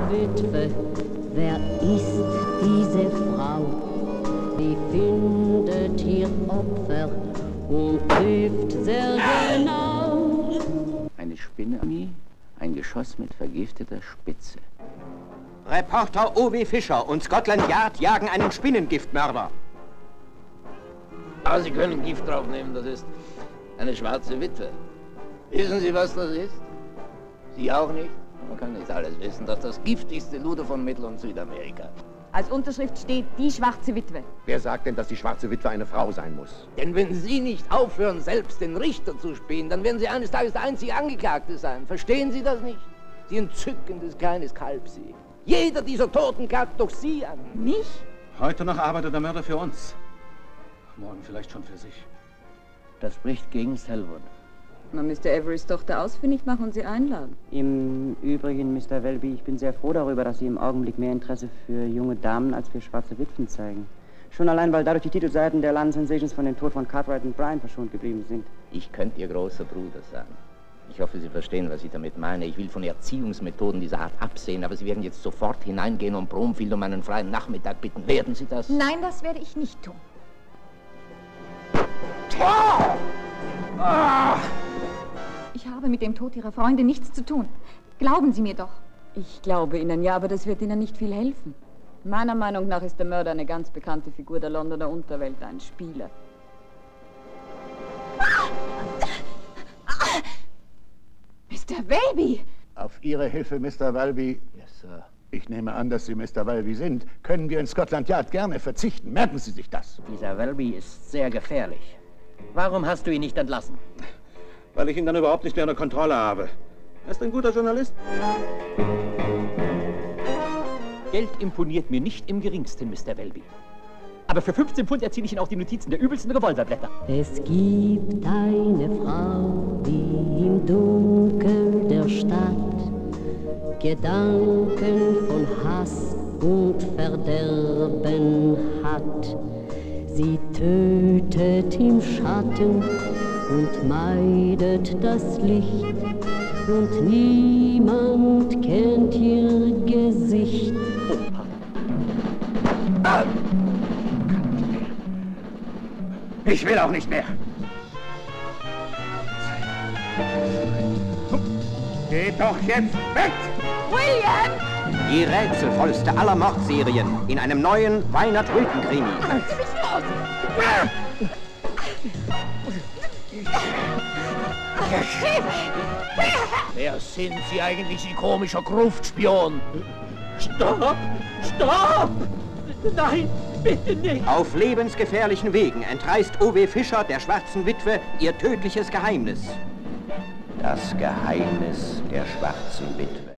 Witwe, wer ist diese Frau? Sie findet ihr Opfer und trifft sehr genau. Eine Spinne, ein Geschoss mit vergifteter Spitze. Reporter O.W. Fischer und Scotland Yard jagen einen Spinnengiftmörder. Aber Sie können Gift draufnehmen, das ist eine schwarze Witwe. Wissen Sie, was das ist? Sie auch nicht? Man kann nicht alles wissen. Das ist das giftigste Luder von Mittel- und Südamerika. Als Unterschrift steht die schwarze Witwe. Wer sagt denn, dass die schwarze Witwe eine Frau sein muss? Denn wenn Sie nicht aufhören, selbst den Richter zu spielen, dann werden Sie eines Tages der einzige Angeklagte sein. Verstehen Sie das nicht? Sie entzückendes kleines Kalbsee. Jeder dieser Toten klagt doch Sie an. Mich? Heute noch arbeitet der Mörder für uns. Morgen vielleicht schon für sich. Das spricht gegen Selwood. Man müsste Averys Tochter ausfindig machen und sie einladen. Im Übrigen, Mr. Welby, ich bin sehr froh darüber, dass Sie im Augenblick mehr Interesse für junge Damen als für schwarze Witwen zeigen. Schon allein, weil dadurch die Titelseiten der London Sensations von dem Tod von Cartwright und Bryan verschont geblieben sind. Ich könnte Ihr großer Bruder sein. Ich hoffe, Sie verstehen, was ich damit meine. Ich will von Erziehungsmethoden dieser Art absehen, aber Sie werden jetzt sofort hineingehen und Bromfield um einen freien Nachmittag bitten. Werden Sie das? Nein, das werde ich nicht tun. Ich habe mit dem Tod Ihrer Freundin nichts zu tun. Glauben Sie mir doch. Ich glaube Ihnen, ja, aber das wird Ihnen nicht viel helfen. Meiner Meinung nach ist der Mörder eine ganz bekannte Figur der Londoner Unterwelt, ein Spieler. Mr. Welby! Auf Ihre Hilfe, Mr. Welby. Yes, Sir. Ich nehme an, dass Sie Mr. Welby sind. Können wir in Scotland Yard gerne verzichten. Merken Sie sich das. Dieser Welby ist sehr gefährlich. Warum hast du ihn nicht entlassen? Weil ich ihn dann überhaupt nicht mehr unter Kontrolle habe. Er ist ein guter Journalist. Geld imponiert mir nicht im geringsten, Mr. Welby. Aber für 15 Pfund erzähle ich Ihnen auch die Notizen der übelsten Revolverblätter. Es gibt eine Frau, die im Dunkel der Stadt Gedanken von Hass und Verderben hat. Sie tötet im Schatten und meidet das Licht und niemand kennt ihr Gesicht. Ich will auch nicht mehr. Geht doch jetzt weg! William! Die rätselvollste aller Mordserien in einem neuen Weinert-Wilton-Krimi. Wer sind Sie eigentlich, Sie komischer Gruftspion? Stopp! Stopp! Nein, bitte nicht! Auf lebensgefährlichen Wegen entreißt O.W. Fischer der schwarzen Witwe ihr tödliches Geheimnis. Das Geheimnis der schwarzen Witwe.